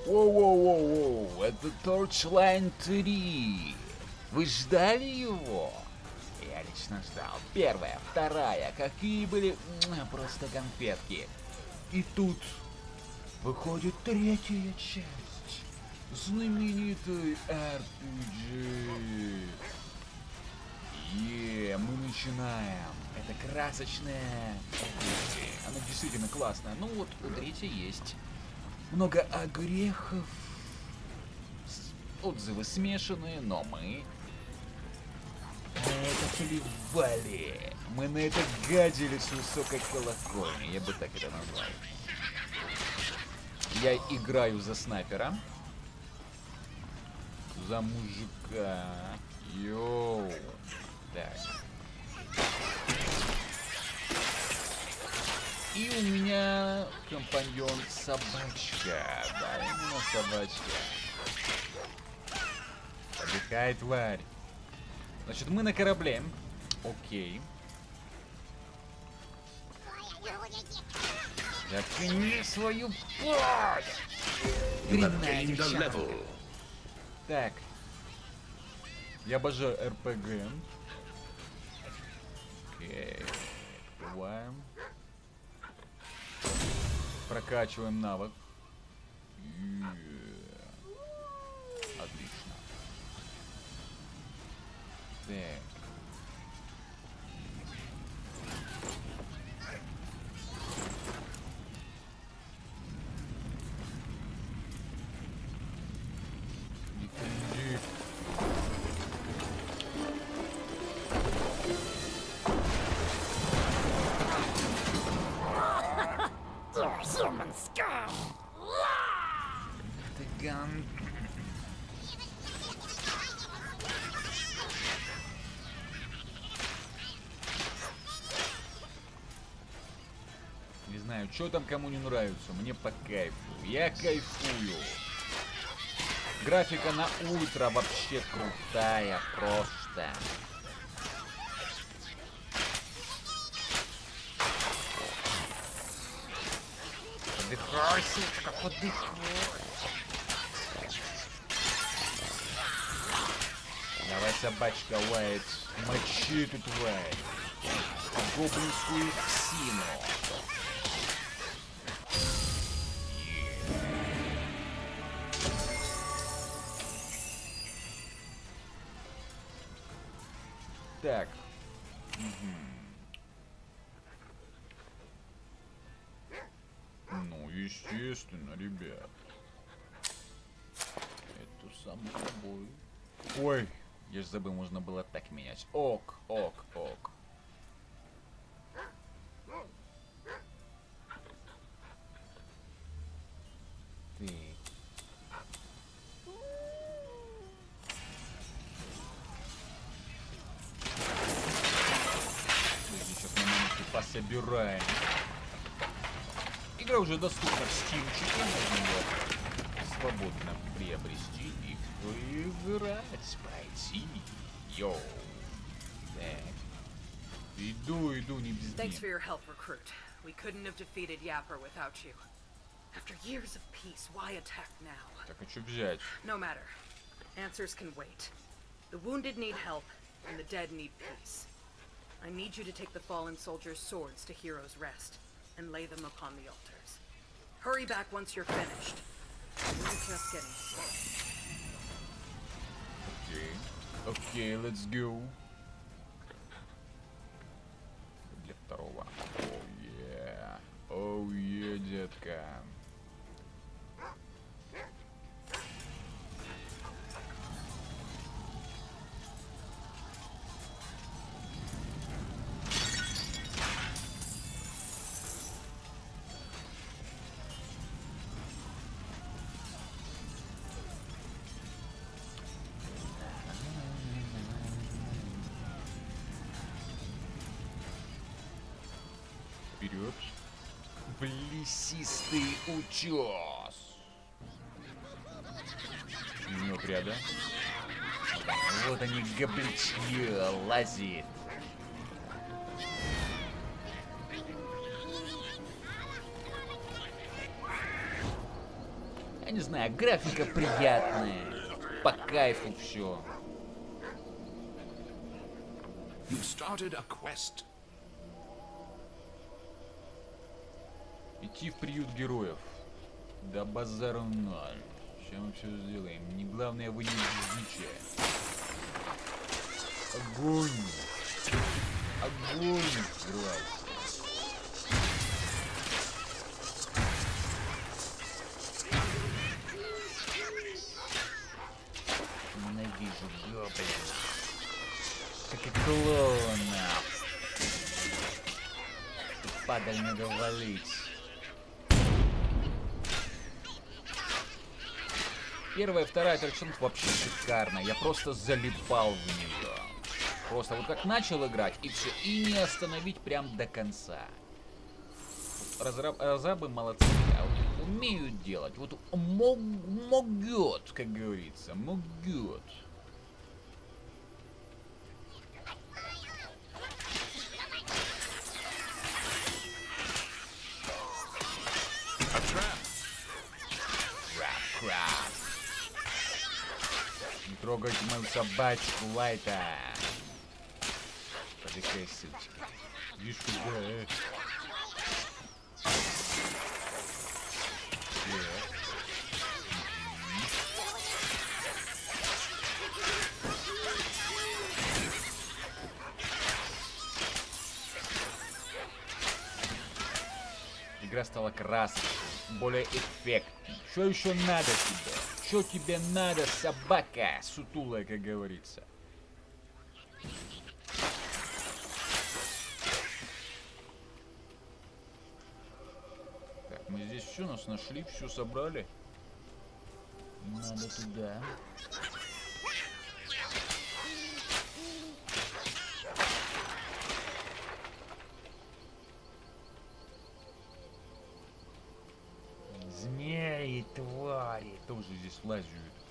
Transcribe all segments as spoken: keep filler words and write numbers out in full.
Воу-воу-воу-воу, это Torchline три. Вы ждали его? Я лично ждал. Первая, вторая, какие были просто конфетки. И тут выходит третья часть. Знаменитый эр пи джи. Е, мы начинаем. Это красочная. Она действительно классная. Ну вот, у третьей есть много огрехов. Отзывы смешанные, но мы на это плевали. Мы на это гадили с высокой колокольни. Я бы так это назвал. Я играю за снайпера. За мужика. Йоу. Так. И у меня компаньон собачка. Да, именно собачка. Отдыхай, тварь. Значит, мы на корабле. Окей. Заткни свою пасть! Дрянная девчонка. Так. Я обожаю эр пи джи. Окей. Открываем. Прокачиваем навык. Отлично. Так. Иди. Human scum! Ты ган. Не знаю, что там кому не нравится, мне по кайфу. Я кайфую. Графика на ультра вообще крутая, просто. Подыхай, сучка, подыхай. Давай, собачка, лает. Мочи эту тварь. Гоблинскую псину. Так. Угу. Ну, естественно, ребят. Это само собой. Ой, я же забыл, можно было так менять. Ок, ок, ок. Ты. Сейчас мы монетки пособираем. Игра уже доступна в стимчике, можно ее свободно приобрести и поиграть, пройти. Йоу. Так. Иду, иду, не без Thanks for your help, recruit. We couldn't have defeated Yapper without you. After years of peace, why attack now? Так, а что взять? No matter. Answers can wait. The wounded need help, and the dead need peace. I need you to take the fallen soldiers' swords to Heroes' Rest, and lay them upon the altars. Hurry back once you're finished. We're just getting started. Окей. Окей, let's go. Для второго. Оу, е. Оу, е, детка. Вперед. В лесистый утес. Минут ряда. Вот они, гоблички, лазит. Я не знаю, графика приятная, по кайфу все. You started a quest. Идти в приют героев. Да базару ноль. Сейчас мы все сделаем. Не главное, вы не ждите. Огонь! Огонь! Взрывается. Ненавижу гоблинов. Как и клоунов. Ты падаль надо валить. Первая, вторая аттракцион вообще шикарно. Я просто залипал в нее. Просто вот как начал играть, и все. И не остановить прям до конца. Разраб, разрабы молодцы. А вот умеют делать. Вот мог, могут, как говорится. Могут. Краб. Не трогайте мою собачку, Лайта. Подыхай, сучка. Иди сюда, э. Игра стала красочной, более эффектной. Что еще надо тебе? Что тебе надо, собака сутулая, как говорится? Так, мы здесь все нас нашли, все собрали. Надо туда. Змеи, твари, тоже здесь лазят.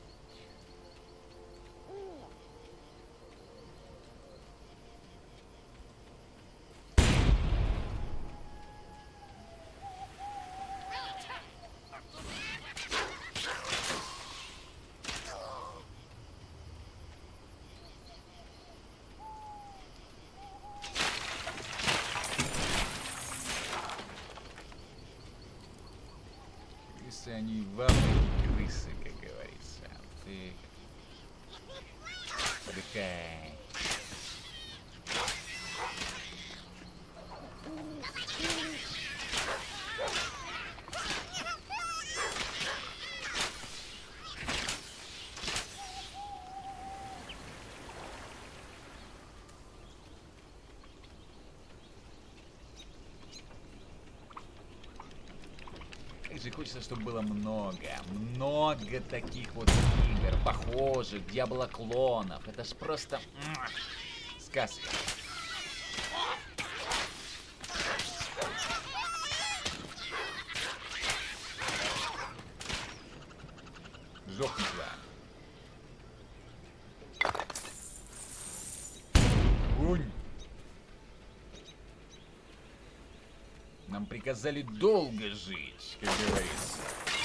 Они в Африке крысы, как говорится. Ты подыхай. Хочется, чтобы было много, много таких вот игр, похожих, Диабло-клонов. Это ж просто сказка. Сдохни туда. Гунь. Нам приказали долго жить, как говорится.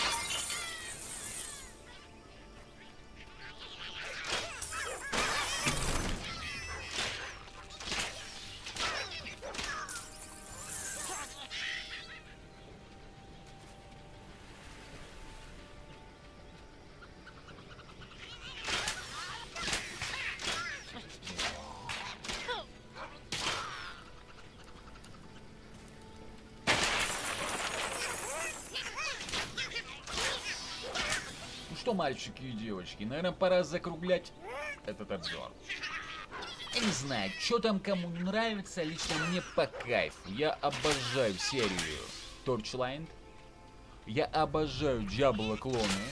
Что, мальчики и девочки, наверное, пора закруглять этот обзор. Я не знаю, что там кому не нравится, лично мне по кайфу. Я обожаю серию Torchlight. Я обожаю Диабло-клоны.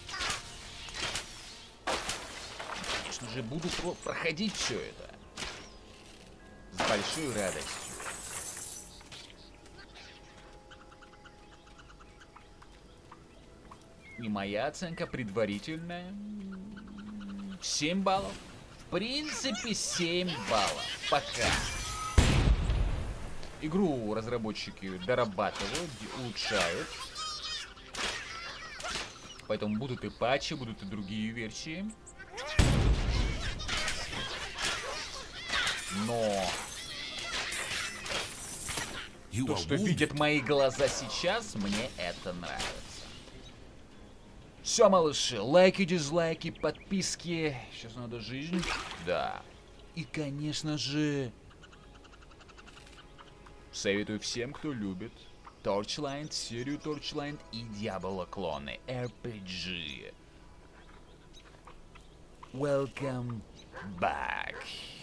Конечно же, буду про проходить все это с большой радостью. И моя оценка предварительная семь баллов. В принципе, семь баллов. Пока. Игру разработчики дорабатывают, улучшают. Поэтому будут и патчи, будут и другие версии. Но You то, are что wounded. видят мои глаза сейчас, мне это нравится. Все, малыши, лайки, дизлайки, подписки. Сейчас надо жизнь. Да. И, конечно же, советую всем, кто любит Torchlight, серию Torchlight и Diablo клоны эр пи джи. Welcome back.